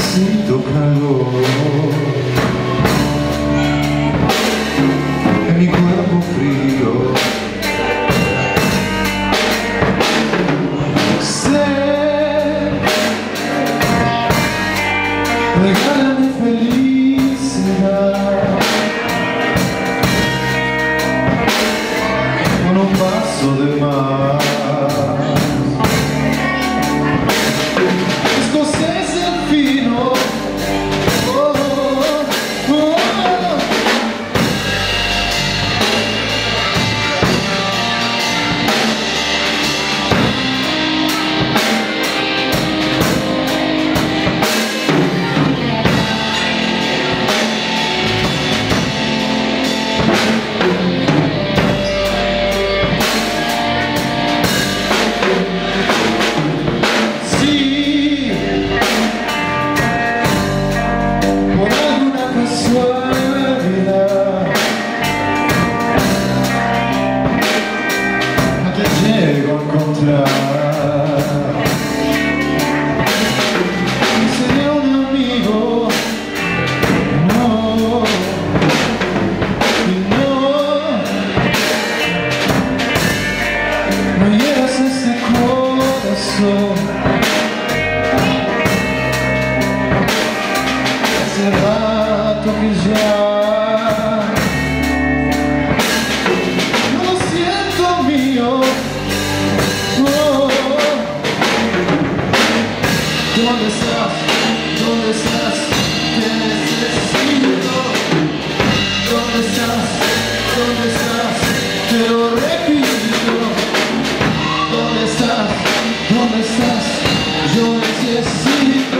Siento calor en mi cuerpo frío. Regálame felicidad con un vaso de mar. Escocés el fino, oh, oh, oh. Llego a encontrar y seré un amigo. No, y no hieras este corazón. Hace rato que ya no lo siento mío. ¿Dónde estás? ¿Dónde estás? Te necesito. ¿Dónde estás? ¿Dónde estás? Te lo repito. ¿Dónde estás? ¿Dónde estás? Yo necesito.